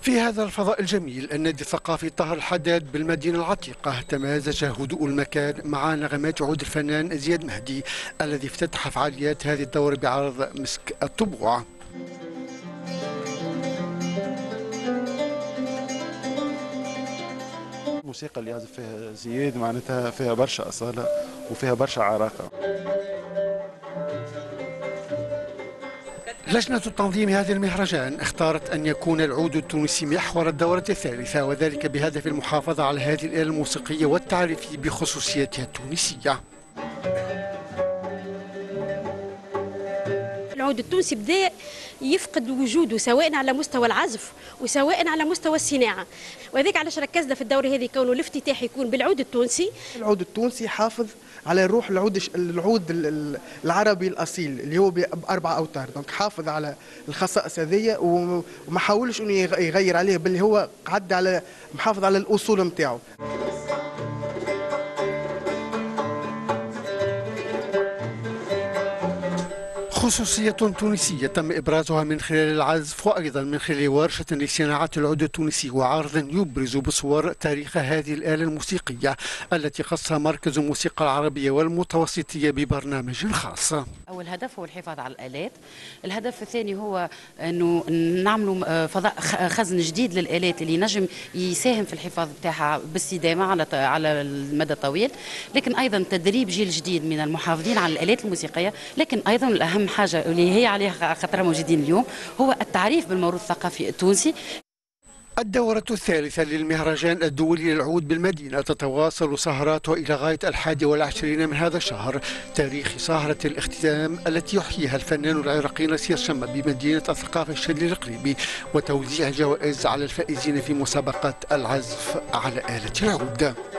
في هذا الفضاء الجميل النادي الثقافي طاهر الحداد بالمدينة العتيقة تمازج هدوء المكان مع نغمات عود الفنان زياد مهدي الذي افتتح فعاليات هذه الدورة بعرض مسك الطبوع. الموسيقى اللي يعزف فيها زياد معناتها فيها برشا أصالة وفيها برشا عراقة. لجنة تنظيم هذا المهرجان اختارت أن يكون العود التونسي محور الدورة الثالثة، وذلك بهدف المحافظة على هذه الآلة الموسيقية والتعريف بخصوصيتها التونسية. العود التونسي بدا يفقد وجوده سواء على مستوى العزف وسواء على مستوى الصناعه، وذلك علاش ركزنا في الدوره هذه كونه الافتتاح يكون بالعود التونسي. العود التونسي حافظ على روح العود العربي الاصيل اللي هو باربع اوتار، دونك حافظ على الخصائص هذيا وما حاولش انه يغير عليه، بل هو قعد على محافظ على الاصول نتاعو. خصوصية تونسية تم إبرازها من خلال العزف وأيضا من خلال ورشة لصناعة العود التونسي وعرض يبرز بصور تاريخ هذه الآلة الموسيقية التي خصها مركز الموسيقى العربية والمتوسطية ببرنامج خاص. أول هدف هو الحفاظ على الآلات، الهدف الثاني هو أنه نعملوا فضاء خزن جديد للآلات اللي نجم يساهم في الحفاظ بتاعها باستدامة على المدى الطويل، لكن أيضا تدريب جيل جديد من المحافظين على الآلات الموسيقية، لكن أيضا الأهم حاجة اللي هي عليها خاطرها موجودين اليوم هو التعريف بالموروث الثقافي التونسي. الدورة الثالثة للمهرجان الدولي للعود بالمدينة تتواصل سهراته إلى غاية 21 من هذا الشهر، تاريخ سهرة الاختتام التي يحييها الفنان العراقي نصير شمة بمدينة الثقافة الشلي القريبي، وتوزيع جوائز على الفائزين في مسابقة العزف على آلة العود.